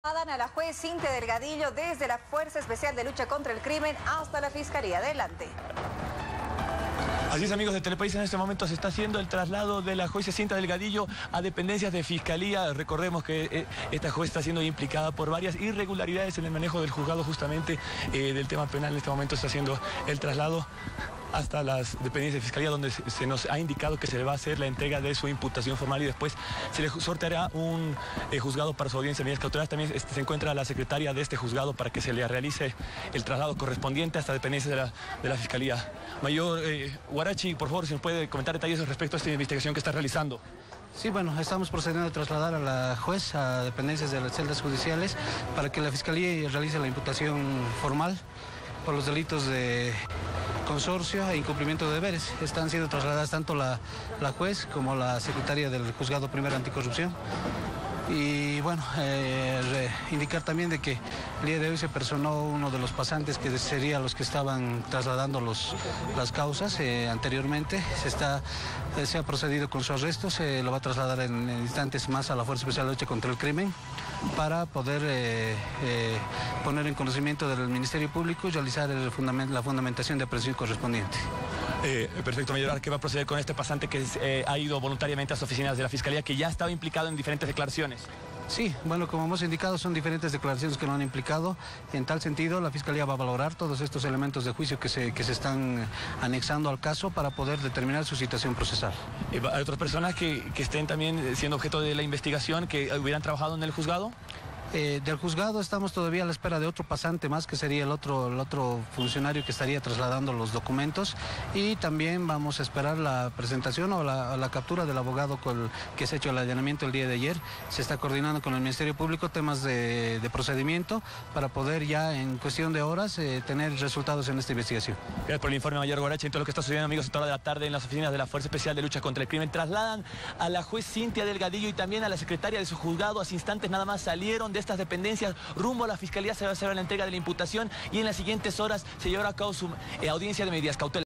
Trasladan a la juez Cintia Delgadillo desde la Fuerza Especial de Lucha contra el Crimen hasta la Fiscalía. Adelante. Así es, amigos de Telepaís, en este momento se está haciendo el traslado de la jueza Cintia Delgadillo a dependencias de Fiscalía. Recordemos que esta juez está siendo implicada por varias irregularidades en el manejo del juzgado justamente del tema penal. En este momento está haciendo el traslado hasta las dependencias de Fiscalía, donde se nos ha indicado que se le va a hacer la entrega de su imputación formal y después se le sorteará un juzgado para su audiencia de medidas cautelares. También se encuentra la secretaria de este juzgado para que se le realice el traslado correspondiente hasta dependencias de la Fiscalía. Mayor Guarachi, por favor, si nos puede comentar detalles respecto a esta investigación que está realizando. Sí, bueno, estamos procediendo a trasladar a la juez a dependencias de las celdas judiciales para que la Fiscalía realice la imputación formal por los delitos de consorcio e incumplimiento de deberes. Están siendo trasladadas tanto la juez como la secretaria del Juzgado Primero Anticorrupción. Y bueno, indicar también de que el día de hoy se personó uno de los pasantes que serían los que estaban trasladando las causas anteriormente. Se ha procedido con su arresto, se lo va a trasladar en instantes más a la Fuerza Especial de Lucha contra el Crimen para poder poner en conocimiento del Ministerio Público y realizar la fundamentación de aprehensión correspondiente. Perfecto, mayor. ¿Qué va a proceder con este pasante que ha ido voluntariamente a las oficinas de la Fiscalía, que ya estaba implicado en diferentes declaraciones? Sí, bueno, como hemos indicado, son diferentes declaraciones que lo han implicado. En tal sentido, la Fiscalía va a valorar todos estos elementos de juicio que se están anexando al caso para poder determinar su situación procesal. ¿Hay otras personas que estén también siendo objeto de la investigación, que hubieran trabajado en el juzgado? Del juzgado estamos todavía a la espera de otro pasante más, que sería el otro funcionario que estaría trasladando los documentos, y también vamos a esperar la presentación o la captura del abogado que se ha hecho el allanamiento el día de ayer. Se está coordinando con el Ministerio Público temas de procedimiento para poder ya en cuestión de horas tener resultados en esta investigación. Gracias por el informe, mayor Guarachi. En todo lo que está sucediendo, amigos, a toda hora de la tarde en las oficinas de la Fuerza Especial de Lucha contra el Crimen, trasladan a la juez Cintia Delgadillo y también a la secretaria de su juzgado. Hace instantes nada más salieron de estas dependencias rumbo a la Fiscalía. Se va a hacer la entrega de la imputación y en las siguientes horas se llevará a cabo su audiencia de medidas cautelares.